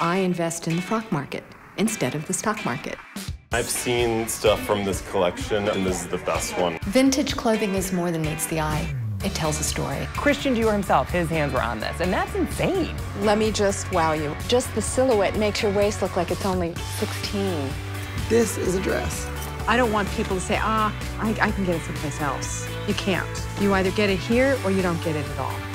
I invest in the frock market instead of the stock market. I've seen stuff from this collection, and this is the best one. Vintage clothing is more than meets the eye. It tells a story. Christian Dior himself, his hands were on this, and that's insane. Let me just wow you. Just the silhouette makes your waist look like it's only 16. This is a dress. I don't want people to say, I can get it someplace else. You can't. You either get it here or you don't get it at all.